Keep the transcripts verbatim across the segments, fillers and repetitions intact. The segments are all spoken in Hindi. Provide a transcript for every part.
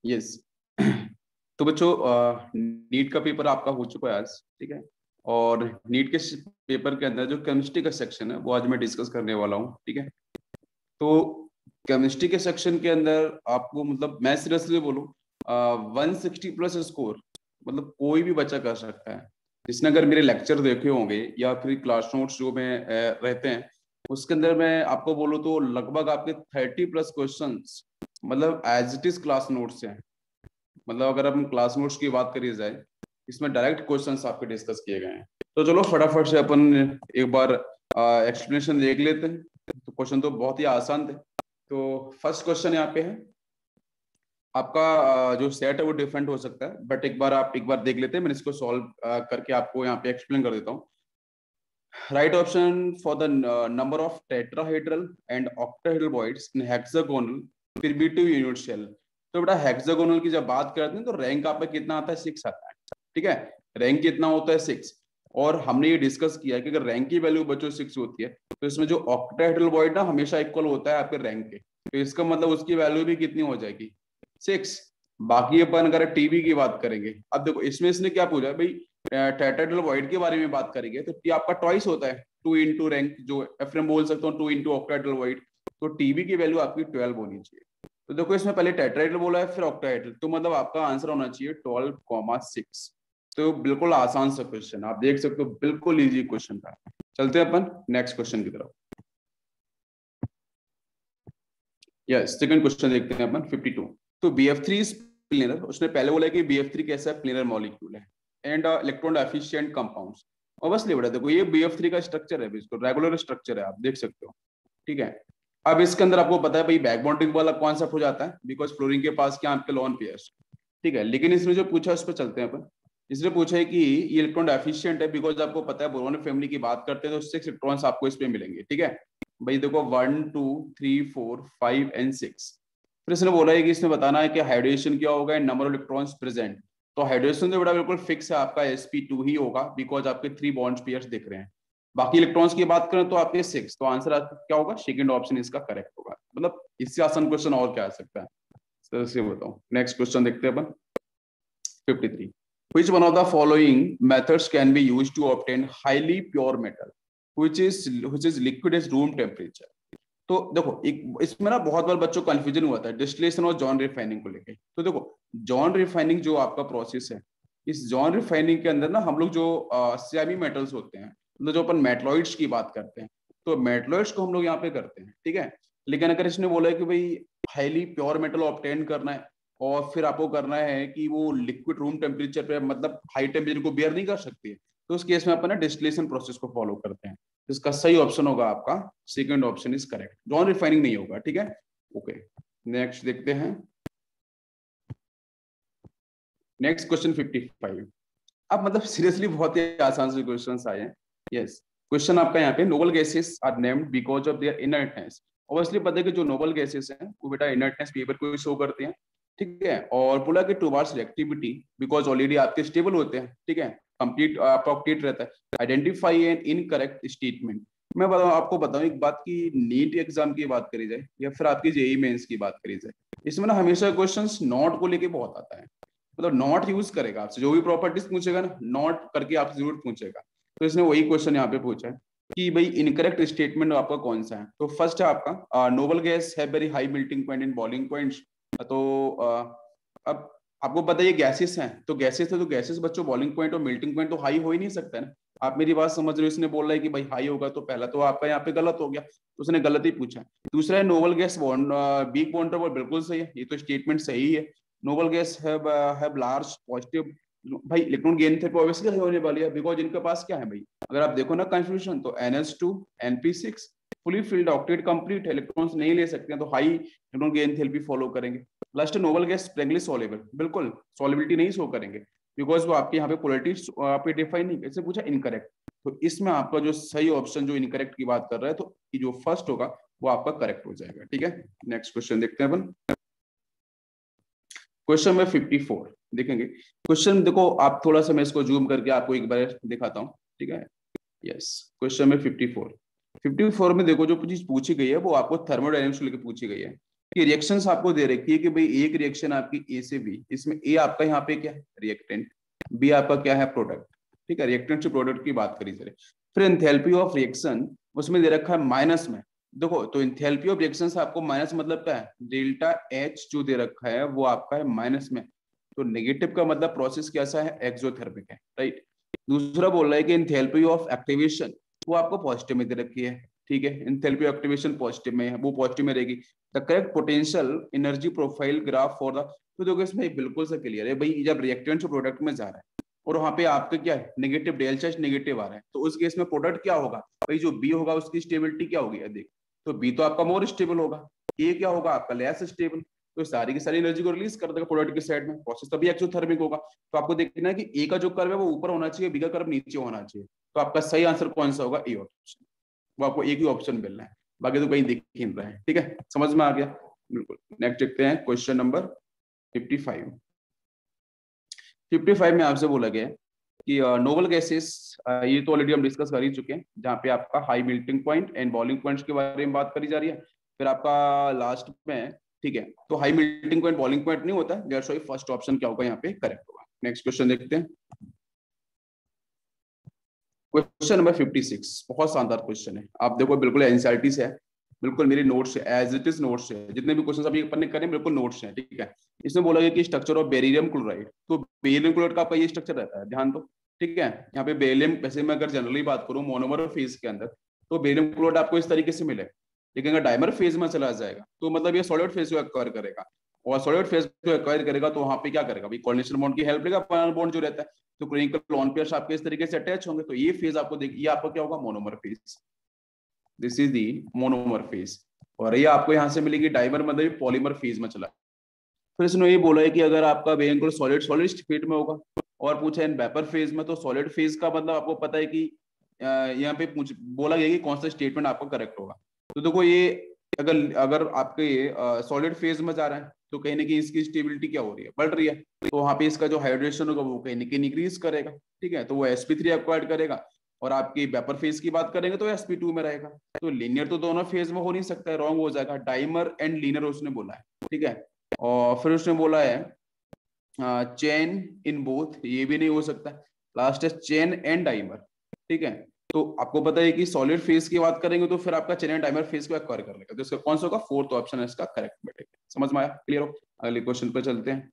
यस। तो बच्चों, नीट का पेपर आपका हो चुका है आज, ठीक है। और नीट के पेपर के अंदर जो केमिस्ट्री का सेक्शन है वो आज मैं डिस्कस करने वाला हूँ, ठीक है। तो केमिस्ट्री के सेक्शन के अंदर आपको, मतलब मैं सीरियसली बोलूँ, वन सिक्सटी प्लस स्कोर मतलब कोई भी बच्चा कर सकता है। जिसने अगर मेरे लेक्चर देखे होंगे या फिर क्लास नोट्स जो में अ, रहते हैं, उसके अंदर मैं आपको बोलूँ तो लगभग आपके थर्टी प्लस क्वेश्चंस मतलब as it is class notes हैं। मतलब अगर हम क्लास नोट्स की बात करी जाए, इसमें डायरेक्ट क्वेश्चंस आपके डिस्कस किए गए हैं। तो चलो फटाफट से अपन एक बार एक्सप्लेनेशन देख लेते हैं। तो क्वेश्चन तो बहुत ही आसान थे। तो फर्स्ट क्वेश्चन यहाँ पे है आपका, अ, जो सेट है वो डिफरेंट हो सकता है, बट एक बार आप एक बार देख लेते हैं। मैंने इसको सॉल्व करके आपको यहाँ पे एक्सप्लेन कर देता हूँ। Right option for the number of tetrahedral and octahedral voids in hexagonal primitive unit cell. तो बेटा हेक्सागोनल की जब बात करते हैं तो रैंक आपका कितना आता है? सिक्स आता है, ठीक है। रैंक कितना होता है? सिक्स। और हमने ये डिस्कस किया कि अगर रैंक की वैल्यू बच्चों सिक्स होती है तो इसमें जो ऑक्टाहेड्रल बॉइड ना हमेशा इक्वल होता है आपके रैंक के। तो इसका मतलब उसकी वैल्यू भी कितनी हो जाएगी? सिक्स। बाकी अपन अगर टीबी की बात करेंगे, अब देखो इसमें इसने क्या पूछा भाई, टेट्राहेड्रल बॉइड के बारे में बात करेंगे तो टी आपका ट्वाइस होता है, टू इंटू रैंक, जो एफ एम बोल सकता हूँ टू इंटू ऑक्टाहेड्रल बॉइड। तो टीबी की वैल्यू आपकी ट्वेल्व होनी चाहिए। तो देखो इसमें पहले टेट्राहेड्रल बोला है फिर ऑक्टाहेड्रल, तो मतलब आपका आंसर होना चाहिए ट्वेल्व कॉमा सिक्स। तो बिल्कुल आसान सा क्वेश्चन, आप देख सकते हो बिल्कुल इजी क्वेश्चन था। चलते हैं अपन नेक्स्ट क्वेश्चन की तरफ। यस, सेकंड क्वेश्चन देखते हैं अपन फिफ्टी टू। तो बी एफ थ्री प्लेनर, उसने पहले बोला कि बी एफ थ्री कैसा है? प्लेनर मॉलिक्यूल है and electron efficient compounds. Obviously बेटा देखो ये बी एफ थ्री का स्ट्रक्चर है, इसको रेगुलर स्ट्रक्चर है, आप देख सकते हो, ठीक है। अब इसके अंदर आपको पता है भाई बैक बॉन्डिंग वाला कॉन्सेप्ट हो जाता है, बिकॉज फ्लोरीन के पास क्या आपके लोन पेयर्स, ठीक है। लेकिन इसमें जो पूछा उस पर चलते हैं अपन। इसने पूछा है कि ये इलेक्ट्रॉन एफिशिएंट है, बिकॉज आपको पता है बोरोन फैमिली की बात करते हैं तो सिक्स इलेक्ट्रॉन्स आपको इस पे मिलेंगे, ठीक है भाई। देखो one two three four five and six. फिर इसने बोला है कि इसने बताना है कि हाइड्रेशन क्या होगा and number of electrons present. तो हाइड्रेशन तो बेटा बिल्कुल फिक्स है, आपका एस पी टू ही होगा, बिकॉज आपके थ्री बॉन्ड पेयर्स दिख रहे हैं। बाकी इलेक्ट्रॉन्स की बात करें तो आपके सिक्स, तो आंसर आपका क्या होगा? सेकंड ऑप्शन इसका करेक्ट होगा। मतलब इससे आसान क्वेश्चन और क्या आ सकता है? सर से बताओ। नेक्स्ट क्वेश्चन देखते हैं अपन fifty three. Which one of the following methods can be used to obtain highly pure metal which is which is liquid at room temperature? तो देखो एक इसमें ना बहुत बार बच्चों को कंफ्यूजन हुआ था डिस्टिलेशन और जॉन रिफाइनिंग को लेके। तो देखो जॉन रिफाइनिंग जो आपका प्रोसेस है, इस जॉन रिफाइनिंग के अंदर ना हम लोग जो सेमी मेटल्स होते हैं, मतलब जो अपन मेटलॉइड्स की बात करते हैं, तो मेटलॉइड्स को हम लोग यहाँ पे करते हैं, ठीक है। लेकिन अगर इसने बोला है कि भाई हाईली प्योर मेटल ऑब्टेन करना है और फिर आपको करना है कि वो लिक्विड रूम टेम्परेचर पे, मतलब हाई टेम्परेचर को बियर नहीं कर सकती है, तो उस केस में अपन डिस्टिलेशन प्रोसेस को फॉलो करते हैं। इसका सही ऑप्शन होगा आपका second option is correct, zone refining नहीं होगा, ठीक है। ओके, नेक्स्ट देखते हैं। Next question fifty five. अब मतलब सीरियसली बहुत ही आसान से क्वेश्चंस आए हैं। यस, क्वेश्चन आपका यहाँ पे, noble gases are named because of their inertness. Obviously पता है कि जो नोबल गैसेस हैं वो बेटा इनर्टनेस पेपर को शो करते हैं, ठीक है। और बोला कि टुवर्ड्स रिएक्टिविटी बिकॉज ऑलरेडी आपके स्टेबल होते हैं, ठीक है, कंप्लीट अप्रोक्टेट रहता है। Identify an incorrect statement. मैं बताऊं आपको बताऊं एक बात की, नीट एग्जाम की बात करी जाए या फिर आपकी जेई मेंस की बात करी जाए, इसमें ना हमेशा क्वेश्चंस नॉट को लेके बहुत आता है। मतलब नॉट यूज करेगा आपसे, जो भी प्रॉपर्टीज पूछेगा ना नॉट करके आपसे जरूर पूछेगा। तो इसने वही क्वेश्चन यहाँ पे पूछा है कि भाई इनकरेक्ट स्टेटमेंट आपका कौन सा है। तो फर्स्ट है आपका नोबल गैस है very high melting point in boiling points. तो uh, अब आपको पता है ये गैसेस हैं, तो गैसेस है तो गैसेस बच्चों बॉइलिंग पॉइंट और मेल्टिंग पॉइंट तो हाई हो ही नहीं सकता है ना। आप मेरी बात समझ रहे हो, इसने बोल रहा है कि भाई हाई होगा, तो पहला तो आपका यहाँ पे गलत हो गया, तो उसने गलत ही पूछा। दूसरा है noble gas bond weak bond बिल्कुल सही है, ये तो स्टेटमेंट सही है। Noble gas have have large positive, भाई इलेक्ट्रॉन गेन थेरेपी ऑब्वियसली होने वाली है, बिकॉज इनके पास क्या है भाई, अगर आप देखो ना कंफ्यूजन, तो N H two N P six fully filled octet complete है, इलेक्ट्रॉन्स नहीं ले सकते हैं, तो high electron gain enthalpy follow करेंगे। Last noble gas sparingly soluble, बिल्कुल सॉल्युबिलिटी नहीं शो करेंगे, बिकॉज वो आपके यहाँ पे पोलैरिटी आपके डिफाइन नहीं, इससे पूछा इनकरेक्ट। तो इसमें आपका जो सही ऑप्शन जो इनकरेक्ट की बात कर रहा है, तो जो फर्स्ट होगा वो आपका करेक्ट हो जाएगा, ठीक है। नेक्स्ट क्वेश्चन देखते हैं अपन। क्वेश्चन नंबर फिफ्टी फोर देखेंगे। क्वेश्चन देखो आप थोड़ा सा मैं इसको जूम करके आपको एक बार दिखाता हूँ, ठीक है। Yes, question number fifty four. Fifty four में देखो जो चीज पूछी गई है वो आपको थर्मोडायनेमिक्स लेके पूछी गई है। कि रिएक्शंस आपको दे रखी है कि भाई एक रिएक्शन आपकी ए से बी, इसमें ए आपका यहाँ पे क्या है रिएक्टेंट, बी आपका क्या है प्रोडक्ट, ठीक है, रिएक्टेंट से प्रोडक्ट की बात करी जाए। फिर एंथैल्पी ऑफ रिएक्शन उसमें दे रखा है माइनस में, देखो तो एंथैल्पी ऑफ रिएक्शन से आपको माइनस मतलब क्या है, डेल्टा एच जो दे रखा है वो आपका है माइनस में, तो नेगेटिव का मतलब प्रोसेस कैसा है, एक्सोथर्मिक है, राइट। दूसरा बोल रहा है कि एंथैल्पी ऑफ एक्टिवेशन वो आपको पॉजिटिव में दे रखी है, ठीक है, एंथैल्पी ऑफ एक्टिवेशन पॉजिटिव में है, वो पॉजिटिव में रहेगी। The correct potential energy profile graph for the, तो देखो इसमें बिल्कुल से क्लियर है भाई, जब रिएक्टेंट से प्रोडक्ट में जा रहा है और वहां पे आपका क्या है नेगेटिव, डेल चार्ज नेगेटिव आ रहा है, तो उस केस में प्रोडक्ट क्या होगा भाई, जो बी होगा उसकी स्टेबिलिटी क्या होगी, देख तो बी तो आपका मोर स्टेबल होगा, ए क्या होगा आपका लेस स्टेबल, तो सारी की सारी एनर्जी को रिलीज कर देगा प्रोडक्ट की साइड में, प्रोसेस तभी एक्सोथर्मिक होगा। तो आपको देखना है कि ए का जो कर्व है वो ऊपर होना चाहिए, बी का कर्व नीचे होना चाहिए, तो आपका सही आंसर कौन सा होगा, ए ऑप्शन, वो आपको एक ही ऑप्शन मिलना है, बाकी तो कहीं दिख ही नहीं रहा है, ठीक है, समझ में आ गया, बिल्कुल। नेक्स्ट देखते हैं question number fifty five. Fifty five में आपसे बोला गया कि नोबल गैसेस, ये तो ऑलरेडी हम डिस्कस कर ही चुके हैं, जहाँ पे आपका high melting point and boiling points के बारे में बात करी जा रही है। फिर आपका लास्ट में, ठीक है, तो high melting point boiling point नहीं होता, दैट्स व्हाई फर्स्ट ऑप्शन क्या होगा यहाँ पे करेक्ट होगा। नेक्स्ट क्वेश्चन देखते हैं, क्वेश्चन नंबर फिफ्टी सिक्स, बहुत शानदार क्वेश्चन है, आप देखो बिल्कुल एनसीईआरटी से है, बिल्कुल मेरी नोट्स है, एज इट इज नोट्स है, जितने भी क्वेश्चन अभी अपन ने करे बिल्कुल नोट्स हैं, ठीक है। इसमें बोला गया कि स्ट्रक्चर ऑफ बेरिलियम क्लोराइड, तो बेरिलियम क्लोराइड का आपका ये स्ट्रक्चर रहता है, ध्यान दो, ठीक है। यहाँ पे बेरिलियम, वैसे मैं अगर जनरली बात करूँ मोनोमर फेज के अंदर, तो बेरिलियम क्लोराइड आपको इस तरीके से मिले, लेकिन अगर डाइमर फेज में चला जाएगा तो मतलब ये सॉलिड फेज को एक्वायर करेगा, और सॉलिड फेज को एक्वायर करेगा तो वहां पे क्या करेगा भाई, कोऑर्डिनेशन बॉन्ड की हेल्प लेगा, पैरेलल बॉन्ड जो रहता है, तो क्लिनिकल लोन पेयर्स आपके इस तरीके से अटैच होंगे, तो ये फेज आपको देखिए, ये आपका क्या होगा monomer phase, this is the monomer phase, और ये आपको यहाँ से मिलेगी डाइमर, मतलब पॉलीमर फेज में चला। फिर इसने ये बोला है कि अगर आपका बेरिलियम सॉलिड सॉलिड स्टेट में होगा, और पूछा है वेपर फेज में, तो सॉलिड फेज का मतलब आपको पता है कि यहाँ पे पूछ बोला गया कि कौन सा स्टेटमेंट आपका करेक्ट होगा। तो देखो ये अगर अगर आपके ये सॉलिड फेज में जा रहा है तो कहीं ना कहीं इसकी स्टेबिलिटी क्या हो रही है, बढ़ रही है, तो वहां पे इसका जो हाइड्रेशन होगा वो कहीं ना कहीं इंक्रीज करेगा, ठीक है, तो वो एस पी थ्री एक्वायर्ड करेगा, और आपकी वेपर फेज की बात करेंगे तो एस पी टू में रहेगा, तो लीनियर तो दोनों फेज में हो नहीं सकता है, रॉन्ग हो जाएगा, डाइमर एंड लीनियर उसने बोला है, ठीक है। और फिर उसने बोला है चेन इन बोथ, ये भी नहीं हो सकता, लास्ट है चेन एंड डाइमर, ठीक है। तो आपको पता है कि सॉलिड फेज की बात करेंगे तो फिर आपका चेन एंड डाइमर फेज को एक्वायर कर लेगा, तो इसका कौन सा होगा, फोर्थ ऑप्शन है इसका करेक्ट बैठेगा। समझ में आया, क्लियर हो, अगले क्वेश्चन पे चलते हैं,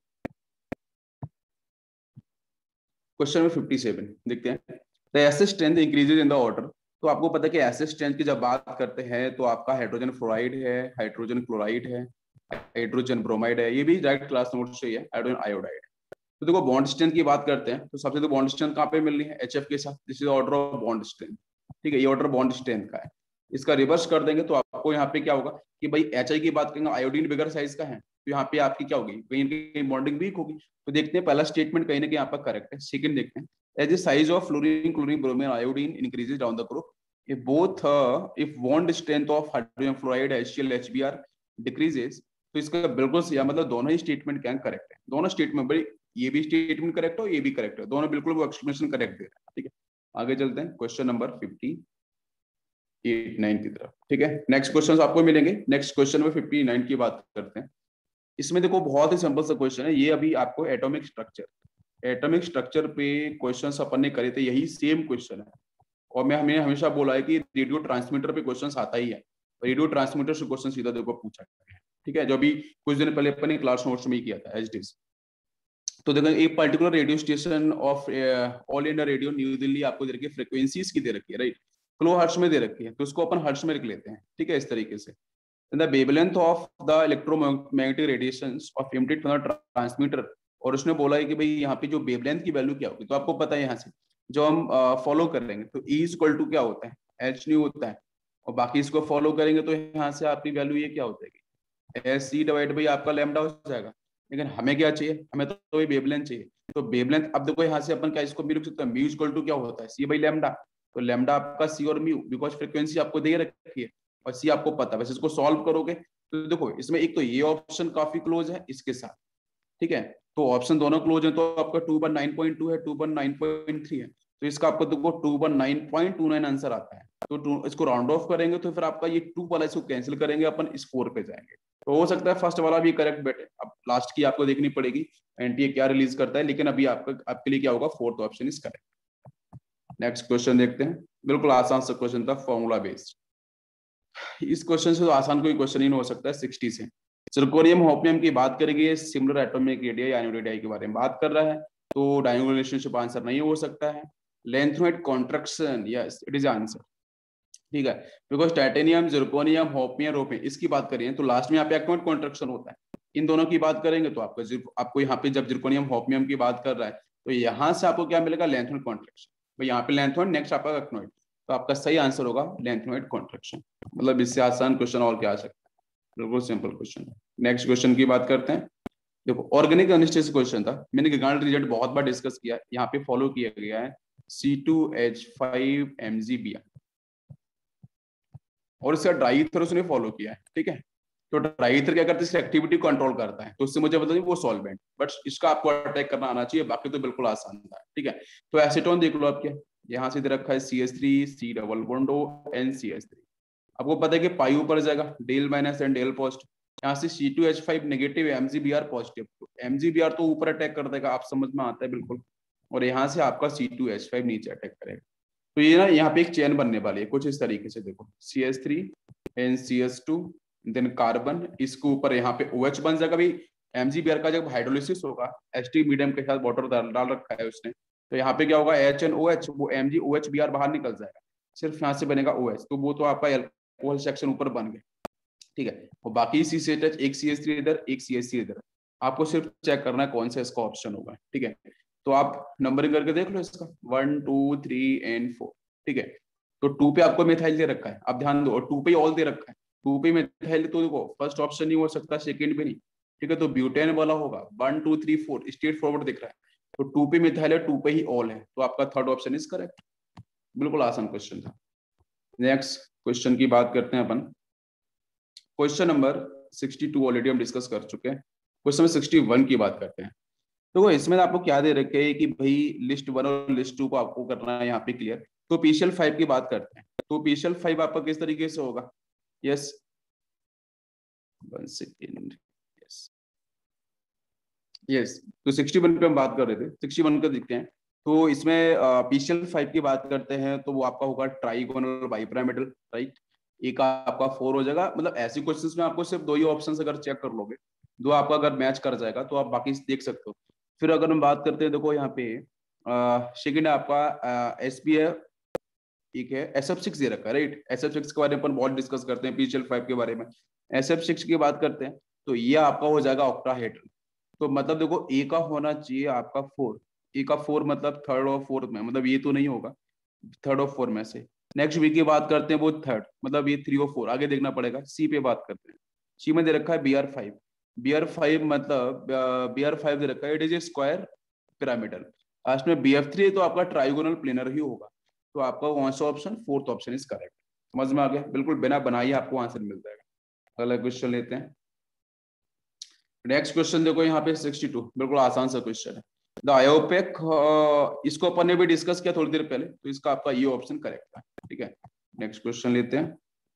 क्वेश्चन नंबर फिफ्टी सेवन देखते हैं। The acid strength increases in the order, तो आपको पता है कि एसिड स्ट्रेंथ की जब बात करते हैं तो आपका हाइड्रोजन फ्लोराइड है, हाइड्रोजन क्लोराइड है, हाइड्रोजन ब्रोमाइड है, ये भी डायरेक्ट क्लास नोट से ही है, हाइड्रोजन आयोडाइड। तो देखो बॉन्ड स्ट्रेंथ की बात करते हैं तो सबसे तो बॉन्ड स्ट्रेंथ कहाँ पे मिल रही है, एचएफ के साथ, this is order of bond strength, ठीक है, ये ऑर्डर बॉन्ड स्ट्रेंथ का है। इसका रिवर्स कर देंगे तो आपको यहाँ पे क्या होगा कि भाई एच आई की बात करेंगे, आयोडीन बिगर साइज का है, तो यहाँ पे आपकी क्या होगी, कहीं कहीं बॉन्डिंग वीक होगी। तो देखते हैं पहला स्टेटमेंट कहीं ना कहीं यहाँ पर करेक्ट है, सेकंड देखते हैं, as the size of fluorine chlorine bromine iodine increases down the group, if both uh, if bond strength of hydrogen fluoride HCl H B r decreases, तो इसका बिल्कुल सही, मतलब दोनों ही स्टेटमेंट क्या करेक्ट है, दोनों स्टेटमेंट भाई, ये भी स्टेटमेंट करेक्ट हो, ये भी करेक्ट है, दोनों बिल्कुल वो एक्सप्लेनेशन करेक्ट दे रहा है, ठीक है। आगे चलते हैं question number fifty eight nine की तरफ, ठीक है, नेक्स्ट क्वेश्चन आपको मिलेंगे। Next question number fifty nine की बात करते हैं। इसमें देखो बहुत ही सिंपल सा क्वेश्चन है, ये अभी आपको एटॉमिक स्ट्रक्चर एटॉमिक स्ट्रक्चर पे क्वेश्चन अपन ने करे थे, यही सेम क्वेश्चन है, और मैं हमें हमेशा बोला है कि रेडियो ट्रांसमीटर पे क्वेश्चन आता ही है, रेडियो ट्रांसमीटर से क्वेश्चन सीधा देखो पूछा है, ठीक है, जो अभी कुछ दिन पहले अपने क्लास नोट्स में ही किया था एच डी। तो देखो एक particular radio station of All India Radio new Delhi आपको दे रखी है, फ्रीक्वेंसीज की दे रखी है, राइट, किलो हर्ट्ज में दे रखी है, तो उसको अपन हर्ट्ज में लिख लेते हैं, ठीक है, इस तरीके से। The wavelength of the electromagnetic radiations of emitted from the transmitter, और उसने बोला है कि भाई यहाँ पे जो वेवलेंथ की वैल्यू क्या होगी, तो आपको पता है यहाँ से जो हम फॉलो कर लेंगे तो E इक्वल टू क्या होता है, एच न्यू होता है, और बाकी इसको फॉलो करेंगे तो यहाँ से आपकी वैल्यू ये क्या हो जाएगी, एस सी डिवाइड बाई आपका लैम्डा हो जाएगा। लेकिन हमें क्या चाहिए, हमें तो ये वेवलेंथ चाहिए, तो वेवलेंथ अब देखो यहाँ से अपन क्या इसको भी लिख सकते हैं, म्यू इक्वल टू क्या होता है, सी बाई लैम्डा, तो लैम्डा आपका सी और म्यू, बिकॉज फ्रीक्वेंसी आपको दे रखी है और सी आपको पता है, वैसे इसको सॉल्व करोगे तो देखो इसमें एक तो ये ऑप्शन काफी क्लोज है इसके साथ, ठीक है, तो ऑप्शन दोनों क्लोज है, तो आपका two one nine point two है, two one nine point three है, तो इसका आपको देखो two one nine point two nine answer आता है। तो टू, इसको राउंड ऑफ करेंगे तो फिर आपका ये टू वाला इसको कैंसिल करेंगे, अपन इस फोर पे जाएंगे। तो हो सकता है फर्स्ट वाला भी करेक्ट बैठे, अब लास्ट की आपको देखनी पड़ेगी एनटीए क्या रिलीज करता है, लेकिन अभी आपका आपके लिए क्या होगा, fourth option is correct. Next question देखते हैं, बिल्कुल आसान सा क्वेश्चन था, फॉर्मूला बेस्ड। इस क्वेश्चन से तो आसान कोई क्वेश्चन ही नहीं हो सकता है। सिक्सटी से सिरकोनियम होपनियम की बात करेंगे, सिमिलर एटॉमिक रेडिया या रेडियाई के बारे में बात कर रहा है, तो डायगोनल रिलेशनशिप आंसर नहीं हो सकता है। Lanthanoid contraction, yes it is answer, ठीक है, बिकॉज टाइटेनियम, जिरकोनियम, होपनियम, रोपियम इसकी बात करिए तो लास्ट में यहाँ पे एक्टिवेट कॉन्ट्रैक्शन होता है। इन दोनों की बात करेंगे तो आपका आपको यहाँ पे जब जिरकोनियम होपनियम की बात कर रहा है तो यहाँ से आपको क्या मिलेगा, लेंथोइड कॉन्ट्रैक्शन। तो यहाँ पे लेंथोइड, नेक्स्ट आपका एक्टिवेट, तो आपका सही आंसर होगा लेंथोइड कॉन्ट्रैक्शन। मतलब इससे आसान क्वेश्चन और क्या आ सकता है, बिल्कुल सिंपल क्वेश्चन। नेक्स्ट क्वेश्चन की बात करते हैं। देखो ऑर्गेनिक अनिस्टेसिस क्वेश्चन था, मैंने गिगार्ड रिजल्ट बहुत बार डिस्कस किया, यहाँ पे फॉलो किया गया है C two H five M G B R, और इसका ड्राई ईथर उसने फॉलो किया है, ठीक है। तो ड्राई ईथर क्या करता है, इसकी एक्टिविटी कंट्रोल करता है, तो उससे मुझे पता नहीं वो सॉल्वेंट, बट इसका आपको अटैक करना आना चाहिए, बाकी तो बिल्कुल आसान था, ठीक है। तो एसीटोन देख लो आपके यहाँ से दे रखा है C H three, C double bond O, N C H three. आपको पता है कि पाई ऊपर जाएगा, del minus and del positive, यहाँ से C two H five negative, MgBr positive, MgBr तो ऊपर अटैक कर देगा, आप समझ में आता है बिल्कुल, और यहाँ से आपका सी टू एच फाइव नीचे अटैक करेगा। तो ये ना यहाँ पे एक चेन बनने वाली है कुछ इस तरीके से, देखो C H three N C H two then carbon, इसके ऊपर यहाँ पे OH बन जाएगा। भाई एमजीबीआर का जब हाइड्रोलिसिस होगा, एस्टिक मीडियम के साथ वाटर डाल रखा है उसने, तो यहाँ पे क्या होगा, एच एन ओ एच, वो M G O H B R बाहर निकल जाएगा, सिर्फ यहाँ से बनेगा OH, तो वो तो आपका एल्कोहल सेक्शन ऊपर बन गया, ठीक है। और बाकी सी सी एच, एक सी एच थ्री इधर, एक सी एच थ्री इधर, आपको सिर्फ चेक करना है कौन सा इसका ऑप्शन होगा, ठीक है। तो आप नंबरिंग करके देख लो इसका, one two three and four, ठीक है। तो टू पे आपको मिथाइल दे रखा है, अब ध्यान दो, और टू पे ऑल दे रखा है, टू पे मिथाइल, तो देखो फर्स्ट ऑप्शन नहीं हो सकता, सेकंड भी नहीं, ठीक है, तो ब्यूटेन वाला होगा, one two three four straightforward दिख रहा है, तो टू पे मिथाइल है, टू पे ही ऑल है, तो आपका थर्ड ऑप्शन इज करेक्ट। बिल्कुल आसान क्वेश्चन था। नेक्स्ट क्वेश्चन की बात करते हैं अपन, question number sixty two already हम डिस्कस कर चुके हैं, क्वेश्चन नंबर सिक्सटी वन की बात करते हैं। तो इसमें आपको क्या दे रखे है कि भाई लिस्ट वन और लिस्ट टू को आपको करना है यहाँ पे क्लियर। तो पीसीएल फाइव की बात करते हैं, तो पीसीएल फाइव आपका किस तरीके से होगा, yes one second, yes yes तो सिक्सटी वन पे हम बात कर रहे थे, सिक्सटी वन का देखते हैं। तो इसमें पीसीएल फाइव की बात करते हैं तो वो आपका होगा ट्राइगोनल बाइपिरामिडल, राइट। एक आपका फोर हो जाएगा, मतलब ऐसे क्वेश्चंस में आपको सिर्फ दो ही ऑप्शन अगर चेक कर लोगे, दो आपका अगर मैच कर जाएगा तो आप बाकी देख सकते हो। फिर अगर हम बात करते हैं, देखो यहाँ पे सेकंड है आपका एस पी एफ, ठीक है, एस एफ सिक्स दे रखा है, राइट। एस एफ सिक्स के बारे में अपन बहुत डिस्कस करते हैं, पीसीएल फाइव के बारे में, एस एफ सिक्स की बात करते हैं तो ये आपका हो जाएगा ऑक्टाहेड्रल। तो मतलब देखो ए का होना चाहिए आपका फोर, ए का फोर मतलब थर्ड और फोर्थ में, मतलब ये तो नहीं होगा थर्ड और फोर में से। नेक्स्ट बी की बात करते हैं, वो थर्ड, मतलब ये थ्री और फोर, आगे देखना पड़ेगा। सी पे बात करते हैं, सी में दे रखा है B R five, B R five मतलब बी आर फाइव दे रखा है, it is a square pyramidal. Last में बी एफ थ्री तो आपका ट्राइगोनल प्लेनर ही होगा, तो आपका कौन सा option, fourth option is correct. समझ में आ गया, बिल्कुल बिना बनाए आपको आंसर मिल जाएगा। अगला क्वेश्चन लेते हैं। नेक्स्ट क्वेश्चन देखो यहाँ पे सिक्सटी टू, बिल्कुल आसान सा क्वेश्चन है। द आयोपेक, इसको अपन ने भी डिस्कस किया थोड़ी देर पहले, तो इसका आपका ये ऑप्शन करेक्ट है, ठीक है। नेक्स्ट क्वेश्चन लेते हैं।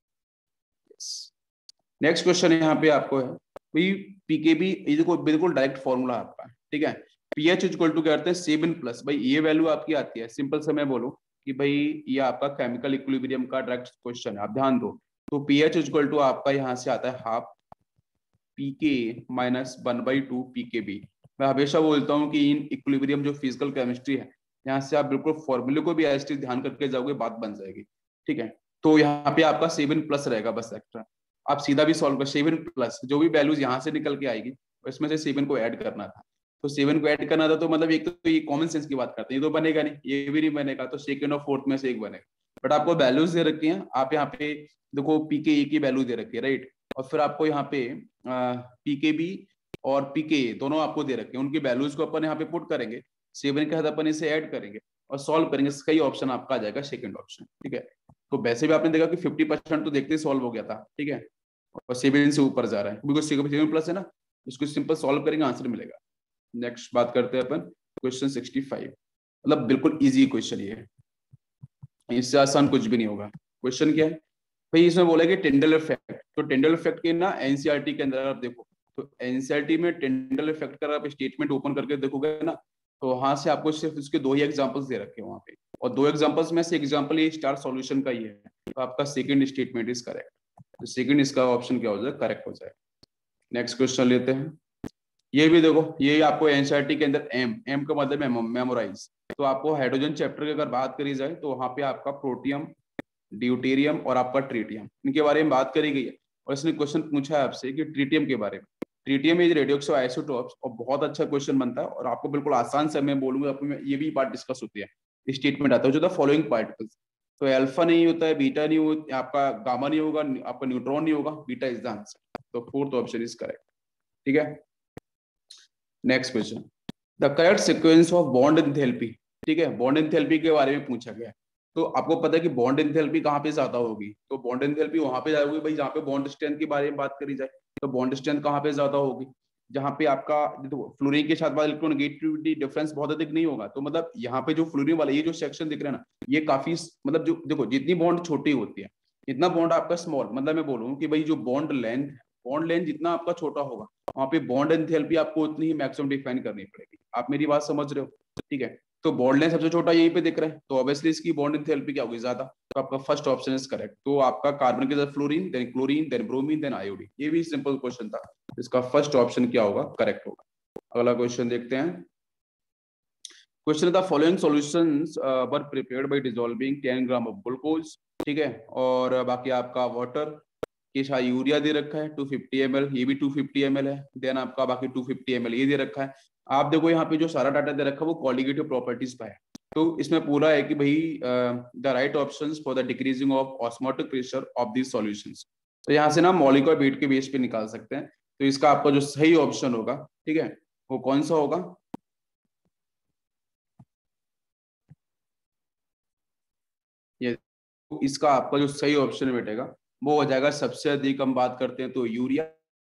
नेक्स्ट क्वेश्चन यहाँ पे आपको है भाई पीकेबी, ये देखो बिल्कुल डायरेक्ट फॉर्मूला आपका, ठीक है। पीएच इक्वल टू क्या करते हैं, सेवन प्लस, भाई ये वैल्यू आपकी आती है, सिंपल से मैं बोलूं कि भाई ये आपका केमिकल इक्विलिब्रियम का डायरेक्ट क्वेश्चन है, आप ध्यान दो। तो पीएच इक्वल टू आपका यहाँ से आता है half pK minus one by two pKb. मैं हमेशा बोलता हूँ कि इन इक्विलिब्रियम जो फिजिकल केमिस्ट्री है, यहाँ से आप बिल्कुल फॉर्मूले को भी ऐसे ध्यान करके जाओगे, बात बन जाएगी, ठीक है। तो यहाँ पे आपका सेवन प्लस रहेगा बस एक्स्ट्रा, आप सीधा भी सॉल्व कर, सेवन प्लस जो भी वैल्यूज यहाँ से निकल के आएगी इसमें से सेवन को ऐड करना था, तो सेवन को ऐड करना था, तो मतलब एक तो ये कॉमन सेंस की बात करते हैं, ये तो बनेगा नहीं, ये भी नहीं बनेगा, तो सेकंड और फोर्थ में से एक बनेगा। बट आपको वैल्यूज दे रखी हैं, आप यहाँ पे देखो पीके ए की वैल्यू दे रखी है, राइट, और फिर आपको यहाँ पे पीकेबी और पीके दोनों आपको दे रखे हैं, उनकी वैल्यूज को अपन यहाँ पे पुट करेंगे, सेवन के साथ अपन इसे ऐड करेंगे और सॉल्व करेंगे, सही ऑप्शन आपका आ जाएगा सेकंड ऑप्शन, ठीक है। तो वैसे भी आपने देखा कि फिफ्टी परसेंट तो देखते ही सॉल्व हो गया था, ठीक है, और सेवन से ऊपर जा रहा है बिकॉज सेवन प्लस है ना, इसको सिंपल सॉल्व करेंगे आंसर मिलेगा। नेक्स्ट बात करते हैं अपन क्वेश्चन सिक्सटी फाइव। मतलब बिल्कुल इजी क्वेश्चन ये है, इससे आसान कुछ भी नहीं होगा। क्वेश्चन क्या है भाई, इसमें बोला कि टिंडल इफेक्ट, तो टिंडल इफेक्ट के ना एनसीईआरटी के अंदर आप देखो, तो एनसीईआरटी में टिंडल इफेक्ट का आप स्टेटमेंट ओपन करके देखोगे ना, तो वहां से आपको सिर्फ उसके दो ही एग्जांपल्स दे रखे हैं वहां पे, और दो एग्जांपल्स में से एग्जांपल ये स्टार सॉल्यूशन का ही है, तो आपका सेकंड स्टेटमेंट इज करेक्ट, तो सेकंड इसका ऑप्शन क्या हो जाए, करेक्ट हो जाए। नेक्स्ट क्वेश्चन लेते हैं, ये भी देखो, ये आपको एनसीईआरटी के अंदर एम एम का मतलब है मेमोराइज, तो आपको हाइड्रोजन चैप्टर की अगर बात करी जाए तो वहां पे आपका प्रोटियम, ड्यूटेरियम और आपका ट्रीटियम, इनके बारे में बात करी गई है, और इसने क्वेश्चन पूछा है आपसे कि ट्रीटियम के बारे में, ट्रीटियम इज रेडियोएक्टिव आइसोटोप्स, और बहुत अच्छा क्वेश्चन बनता है, और आपको बिल्कुल आसान से मैं बोलूंगा, आपको ये भी पार्ट डिस्कस होती है, स्टेटमेंट आता है जो द फॉलोइंग पार्टिकल्स, तो अल्फा नहीं होता है, बीटा नहीं होता, आपका गामा नहीं होगा, आपका न्यूट्रॉन नहीं होगा, बीटा इज द आंसर, तो फोर्थ ऑप्शन इज करेक्ट। ठीक है, next question, the correct sequence of bond enthalpy, ठीक है, बॉन्ड एंथैल्पी के बारे में पूछा गया है, तो आपको पता है कि बॉन्ड एंथैल्पी कहाँ पे ज्यादा होगी, तो बॉन्ड एंथैल्पी वहां पे ज्यादा होगी भाई जहाँ पे बॉन्ड स्ट्रेंथ के बारे में बात करी जाए, तो बॉन्ड स्ट्रेंथ कहाँ पे ज्यादा होगी, जहाँ पे आपका फ्लोरीन के साथ इलेक्ट्रोनेगेटिविटी डिफरेंस बहुत अधिक नहीं होगा, तो मतलब यहाँ पे जो फ्लोरीन वाला ये जो सेक्शन दिख रहा है ना, ये काफी मतलब जो देखो जितनी बॉन्ड छोटी होती है इतना बॉन्ड आपका स्मॉल, मतलब मैं बोलूँ कि भाई जो बॉन्ड लेंथ बॉन्ड लेंथ जितना आपका छोटा होगा वहां पे बॉन्ड एंथैल्पी आपको उतनी ही मैक्सिमम डिफाइन करनी पड़ेगी, आप मेरी बात समझ रहे हो, ठीक है, तो बॉन्ड लेंथ सबसे छोटा यहीं पे दिख रहा है, तो ऑब्वियसली इसकी बॉन्ड एंथैल्पी क्या होगी, ज्यादा, तो आपका फर्स्ट ऑप्शन इज करेक्ट, तो आपका कार्बन के साथ fluorine, then chlorine, then bromine, then iodine, ये भी सिंपल क्वेश्चन था, इसका फर्स्ट ऑप्शन क्या होगा, करेक्ट होगा। अगला क्वेश्चन देखते हैं, question the following solutions were prepared by dissolving ten gram of glucose, ठीक है, और बाकी आपका वाटर के साथ यूरिया दे रखा है टू फिफ्टी एम एल, ये भी टू फिफ्टी एम एल है, देन आपका बाकी टू फिफ्टी एम एल ये दे रखा है, आप देखो यहाँ पे जो सारा डाटा दे रखा है वो क्वालिटेटिव प्रॉपर्टीज का है, तो इसमें पूरा है कि भाई the right options for the decreasing of osmotic pressure of this solutions, तो यहाँ से ना मॉलिक्यूलर वेट के बेस पे निकाल सकते हैं, तो इसका आपका जो सही ऑप्शन होगा, ठीक है, वो कौन सा होगा, ये इसका आपका जो सही ऑप्शन बैठेगा वो हो जाएगा, सबसे अधिक हम बात करते हैं तो यूरिया,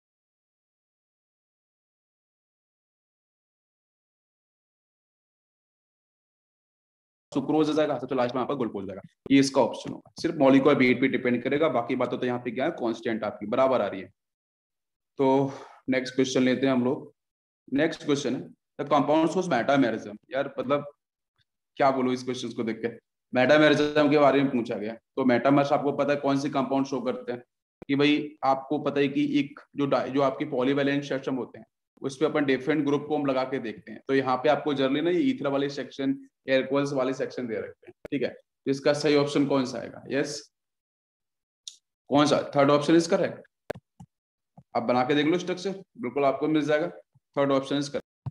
सुक्रोज आ जाएगा, सबसे लास्ट में आपका ग्लूकोज जाएगा, ये इसका ऑप्शन होगा, सिर्फ मॉलिक्यूलर वेट पे डिपेंड करेगा, बाकी बातों तो यहाँ पे क्या है कांस्टेंट आपकी बराबर आ रही है। तो नेक्स्ट क्वेश्चन लेते हैं हम लोग, नेक्स्ट क्वेश्चन है द कंपाउंड्स ऑफ मेटामेरिज्म, यार मतलब क्या बोलूं इस क्वेश्चन को देख के, मेटामेरिज्म के बारे में पूछा गया, तो मेटामर्स आपको पता है कौन से कंपाउंड शो करते हैं, कि भाई आपको पता है कि एक जो जो आपकी पॉलीवैलेंट सिस्टम होते हैं उस पर अपन डिफरेंट ग्रुप को हम लगा के देखते हैं, तो यहाँ पे आपको जर्नली ना ये ईथर वाले सेक्शन, एल्कोहल्स वाले सेक्शन दे रखते हैं, ठीक है, तो इसका सही ऑप्शन कौन सा आएगा, यस कौन सा, थर्ड ऑप्शन इज करेक्ट, आप बना के देख लो स्ट्रक्चर, बिल्कुल आपको मिल जाएगा, third option is correct.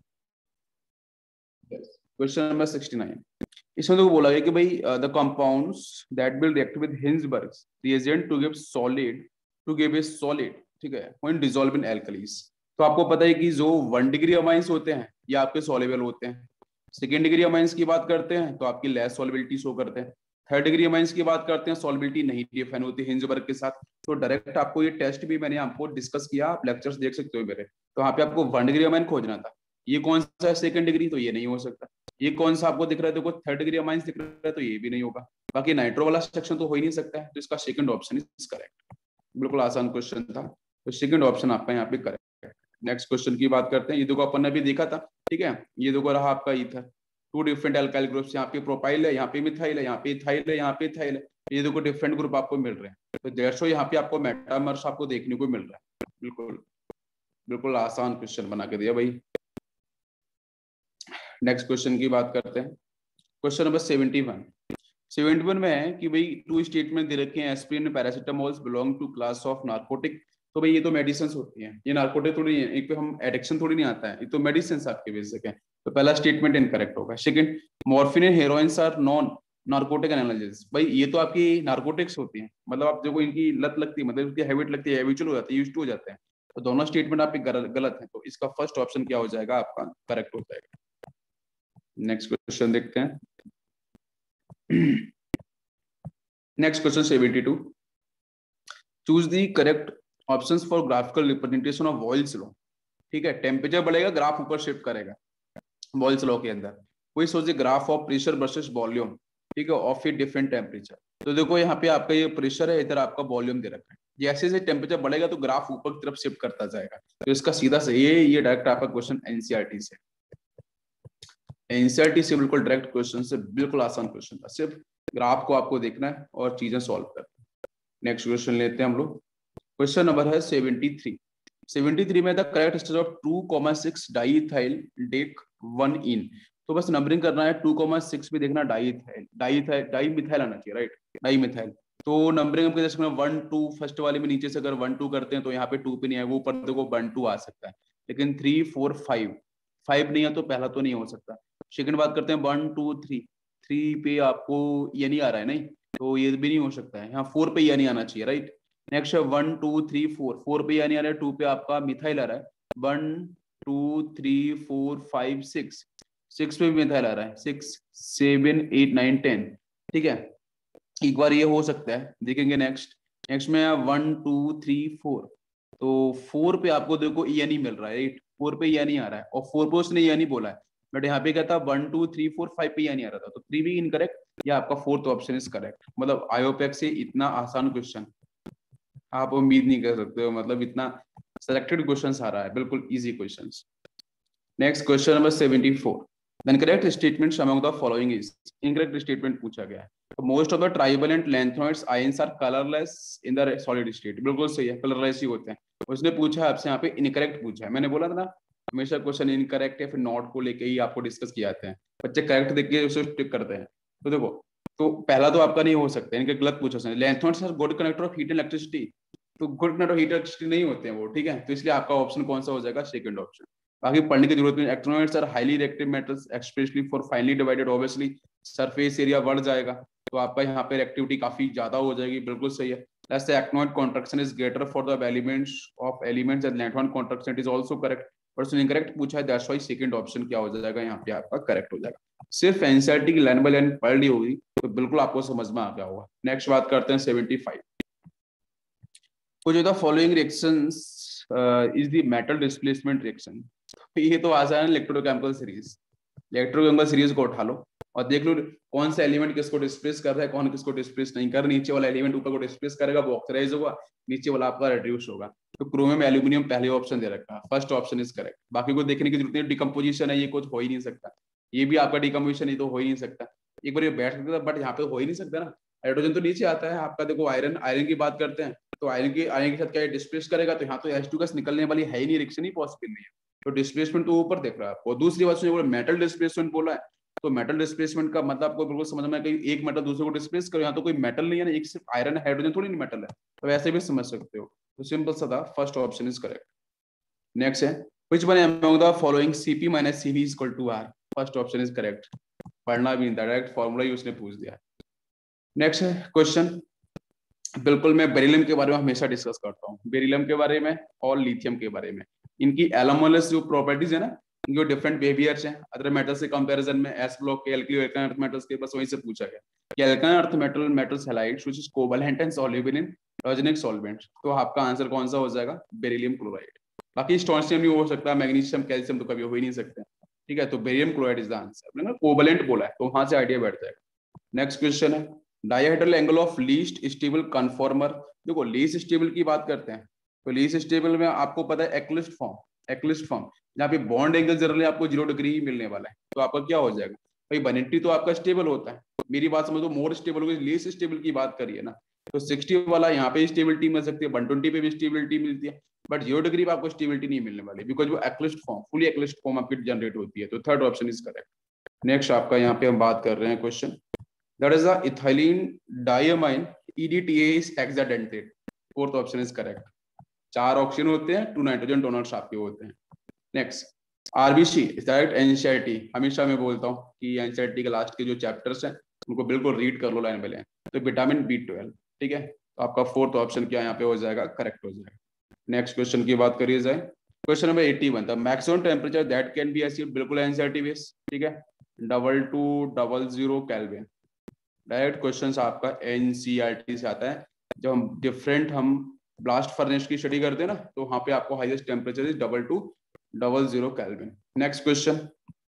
Question number sixty nine, इसमें तो बोला गया कि भाई the compounds that will react with Hinsberg's reagent to give solid to give a solid, ठीक है, व्हेन डिसॉल्व इन एल्कलीज, तो आपको पता है कि जो वन डिग्री अमाइंस होते हैं ये आपके सॉल्युबल होते हैं, सेकेंड डिग्री अमाइंस की बात करते हैं तो आपकी लेस सॉल्युबिलिटी शो करते हैं, थर्ड डिग्री अमाइंस की बात करते हैं सॉल्युबिलिटी नहीं डिफाइन होती हिंसबर्ग के साथ, तो डायरेक्ट आपको ये टेस्ट भी मैंने आपको डिस्कस किया, आप लेक्चर्स देख सकते हो मेरे, तो वहाँ पे आपको वन डिग्री अमाइन खोजना था, ये कौन सा है सेकंड डिग्री, तो ये नहीं हो सकता, ये कौन सा आपको दिख रहा है, देखो थर्ड डिग्री अमाइंस दिख रहा है तो ये भी नहीं होगा, बाकी नाइट्रो वाला सेक्शन तो हो ही नहीं सकता है, तो इसका सेकंड ऑप्शन इज करेक्ट, बिल्कुल आसान क्वेश्चन था, तो सेकंड ऑप्शन आपका यहाँ पे करेक्ट है। नेक्स्ट क्वेश्चन की बात करते हैं, ये देखो अपन ने भी देखा था, ठीक है, ये देखो रहा आपका ether, two different alkyl groups, यहाँ पे प्रोपाइल है, यहाँ पे मिथाइल है, यहाँ पे इथाइल है, यहाँ पे इथाइल है, ये देखो डिफरेंट ग्रुप आपको मिल रहे हैं, तो दैट्स व्हाई यहाँ पे आपको मेटामर्स आपको देखने को मिल रहा है, बिल्कुल बिल्कुल आसान क्वेश्चन बना के दिया भाई। नेक्स्ट क्वेश्चन की बात करते हैं, question number seventy one, seventy one में है कि भाई टू स्टेटमेंट दे रखे हैं, aspirin paracetamols belong to class of narcotic, तो भाई ये तो मेडिसिन होती हैं, ये नार्कोटिक थोड़ी है, एक पे हम एडिक्शन थोड़ी नहीं आता है, ये तो मेडिसिन आपके बेसिक है, तो पहला स्टेटमेंट इनकरेक्ट होगा। Second, morphine and heroins are non narcotic analysis, भाई ये तो आपकी नार्कोटिक्स होती हैं, मतलब आप जो इनकी लत लगती है, मतलब इनकी हैबिट लगती है, हैबिचुअल हो जाती है, यूज्ड टू हो जाते हैं, तो दोनों स्टेटमेंट आपके गलत है, तो इसका फर्स्ट ऑप्शन क्या हो जाएगा आपका, करेक्ट हो जाएगा। नेक्स्ट क्वेश्चन देखते हैं, next question seventy two, choose the correct options for graphical representation of Boyle's law, ठीक है, टेम्परेचर बढ़ेगा ग्राफ ऊपर शिफ्ट करेगा बॉयल्स लॉ के अंदर, कोई सोचे graph of pressure versus volume, ठीक है, ऑफ ए डिफरेंट टेम्परेचर। तो देखो यहाँ पे आपका ये प्रेशर है, इधर आपका वॉल्यूम दे रखा है। जैसे जैसे टेम्परेचर बढ़ेगा तो ग्राफ ऊपर की तरफ शिफ्ट करता जाएगा। तो इसका सीधा से ये ये डायरेक्ट आपका क्वेश्चन एनसीईआरटी से, एनसीईआरटी से बिल्कुल डायरेक्ट क्वेश्चन से, बिल्कुल आसान क्वेश्चन था, सिर्फ ग्राफ को आपको देखना है और चीजें सॉल्व करना है। नेक्स्ट क्वेश्चन लेते हैं हम लोग। क्वेश्चन नंबर है सेवेंटी थ्री। सेवेंटी थ्री में the correct stage of two comma six diethyl dec one ene. तो बस नंबरिंग करना है, टू कॉमा सिक्स भी देखना डाईइथाइल, डाईइथाइल डाई मिथाइल आना चाहिए, राइट, डाई मिथाइल। तो नंबरिंग हम कैसे वन टू, फर्स्ट वाले में नीचे से अगर वन टू करते हैं तो यहाँ पे टू पे नहीं है, वो ऊपर देखो वन टू आ सकता है, लेकिन थ्री फोर फाइव, फाइव नहीं है तो पहला तो नहीं हो सकता। सेकंड बात करते हैं वन टू थ्री, थ्री पे आपको ये नहीं आ रहा है, नहीं तो ये भी नहीं हो सकता है। यहाँ फोर पे ये नहीं आना चाहिए, राइट। नेक्स्ट है one two three four, four पे ये नहीं आ रहा है, टू पे आपका मिथाइल आ रहा है। One two three four five six, six पे भी मिथाइल आ रहा है, six seven eight nine ten, ठीक है, एक बार ये हो सकता है, देखेंगे। नेक्स्ट नेक्स्ट में वन टू थ्री फोर, तो फोर पे आपको देखो ये नहीं मिल रहा है, राइट, फोर पे ये नहीं आ रहा है, और फोर पे उसने ये नहीं बोला है, बट यहाँ पे क्या था one two three four five पे ये नहीं आ रहा था, तो थ्री भी इनकरेक्ट, या आपका फोर्थ ऑप्शन इज करेक्ट। मतलब आयोपेक से इतना आसान क्वेश्चन आप उम्मीद नहीं कर सकते हो, मतलब इतना सेलेक्टेड क्वेश्चंस आ रहा है, बिल्कुल easy questions. Next question number seventy four. The incorrect statements among the following is, incorrect statement पूछा गया है। तो most of the trivalent lanthanoids ions are colorless in the solid state, बिल्कुल सही है, कलरलेस ही होते हैं। उसने पूछा आपसे यहाँ पे इनकरेक्ट पूछा है, मैंने बोला था ना हमेशा क्वेश्चन इनकरेक्ट या फिर नॉट को लेके ही आपको डिस्कस किए जाते हैं, बच्चे करेक्ट देख के उसे टिक करते हैं। तो देखो, तो पहला तो आपका नहीं हो सकता, इनके गलत पूछा उसने। Lanthanoids are good conductor of heat and electricity, तो good conductor of heat electricity नहीं होते हैं वो, ठीक है, तो इसलिए आपका ऑप्शन कौन सा हो जाएगा, सेकंड ऑप्शन। बाकी पढ़ने की जरूरत नहीं। Actinoids are highly reactive metals specially for finely divided, obviously surface area बढ़ जाएगा तो आपका यहाँ पे रिएक्टिविटी काफी ज्यादा हो जाएगी, बिल्कुल सही है। Let's say actinoid contraction is greater for the elements of elements and lanthanide contraction, it is also correct, पर उसने incorrect पूछा है, that's why second option क्या हो जाएगा यहाँ पे आपका करेक्ट हो जाएगा। सिर्फ एनसीईआरटी की लाइन बाय लाइन पढ़ ली होगी तो बिल्कुल आपको समझ में आ गया होगा। नेक्स्ट बात करते हैं सेवेंटी फाइव। कुछ the following reactions is the metal displacement reaction. ये तो आसान है, इलेक्ट्रोकेमिकल सीरीज, इलेक्ट्रोकेमिकल सीरीज को उठा लो और देख लो कौन सा एलिमेंट किसको डिस्प्लेस कर रहा है, कौन किसको डिस्प्लेस नहीं कर। नीचे वाला एलिमेंट ऊपर को डिस्प्लेस करेगा, वो ऑक्सीडाइज होगा, नीचे वाला आपका रिड्यूस होगा। तो क्रोमियम एल्यूमिनियम पहले ऑप्शन दे रखा है, फर्स्ट ऑप्शन इज करेक्ट। बाकी को देखने की जरूरत नहीं, डिकम्पोजिशन है, ये कुछ हो ही नहीं सकता, ये भी आपका डिकम्पोजिशन ही तो हो ही नहीं सकता। एक बार ये बैठ सकता था, बट यहाँ पे हो ही नहीं सकता ना, हाइड्रोजन तो नीचे आता है आपका। देखो आयरन, आयरन की बात करते हैं तो आयरन की आयरन के साथ क्या डिस्प्लेस करेगा, तो यहाँ तो एच टू गैस निकलने वाली है ही नहीं, रिएक्शन ही पॉसिबल नहीं है, तो डिस्प्लेसमेंट तो ऊपर देख रहा है आपको। दूसरी बात सुनिए, मेटल डिस्प्लेसमेंट बोला है, तो मेटल डिस्प्लेसमेंट का मतलब आपको बिल्कुल समझ में कि एक मेटल दूसरे को डिस्प्लेस करो, यहाँ तो कोई मेटल नहीं है ना, एक सिर्फ आयरन हाइड्रोजन थोड़ी नहीं मेटल है, तो ऐसे भी समझ सकते हो। तो सिंपल सा था, first option is correct. Next है which one among the following CP minus CV is equal to R, first option is correct. पढ़ना भी नहीं था, डायरेक्ट फॉर्मूला ही उसने पूछ दिया। नेक्स्ट है क्वेश्चन, बिल्कुल मैं बेरिलियम के बारे में हमेशा डिस्कस करता हूँ, बेरिलियम के बारे में और लिथियम के बारे में। इनकी एलोमोलस जो प्रॉपर्टीज है ना, इनके डिफरेंट बिहेवियर्स हैं अदर मेटल्स के कंपैरिजन में, एस ब्लॉक के एल्किलो एल्काइन अर्थ मेटल्स के, बस वहीं से पूछा गया कि एल्काइन earth metal metals halides which is covalent and soluble in organic solvents, तो आपका आंसर कौन सा हो जाएगा, बेरिलियम क्लोराइड। बाकी स्ट्रोंशियम नहीं हो सकता, मैग्नीशियम कैल्शियम तो कभी हो ही नहीं सकते, ठीक है, तो beryllium chloride is the answer. मैंने कोवैलेंट बोला है तो वहां से आइडिया बैठ जाएगा। नेक्स्ट क्वेश्चन है dihedral angle of least stable conformer. देखो लीस्ट स्टेबल की बात करते हैं तो लीस्ट स्टेबल में आपको पता है एक्लिस्ट फॉर्म, एक्लिस्ट फॉर्म जहाँ पे बॉन्ड एंगल जनरली आपको जीरो डिग्री ही मिलने वाला है, तो आपका क्या हो जाएगा भाई, वन एट्टी तो आपका स्टेबल होता है, मेरी बात समझो, मोर स्टेबल होगी, लीस्ट स्टेबल की बात करिए ना, तो सिक्सटी वाला यहाँ पे स्टेबिलिटी मिल सकती है, वन ट्वेंटी पे भी स्टेबिलिटी मिलती है, बट जीरो डिग्री पे आपको स्टेबिलिटी नहीं मिलने वाली, बिकॉज वो eclipsed form, fully eclipsed form आपकी जनरेट होती है, तो third option is correct. Next आपका यहाँ पे हम बात कर रहे हैं question, that is the ethylene diamine E D T A is hexadentate, fourth option is correct. चार ऑक्सीजन होते हैं, टू नाइट्रोजन डोनर्स आपके होते हैं। नेक्स्ट आरबीसी डायरेक्ट एनसीईआरटी, हमेशा मैं बोलता हूँ कि एनसीईआरटी के लास्ट के जो चैप्टर्स हैं उनको बिल्कुल रीड कर लो लाइन बाय लाइन। तो विटामिन बी ट्वेल्व, ठीक है, तो आपका फोर्थ ऑप्शन क्या यहाँ पे हो जाएगा, करेक्ट हो जाएगा। नेक्स्ट क्वेश्चन की बात करिए जाए, question number eighty one, the maximum temperature that can be achieved, बिल्कुल एनसीईआरटी बेस, ठीक है, double two double zero kelvin. Direct questions आपका एनसीईआरटी से आता है, जब हम डिफरेंट हम ब्लास्ट फर्नेस की स्टडी करते हैं ना, तो वहां पे आपको highest temperature is double two double zero kelvin. Next question,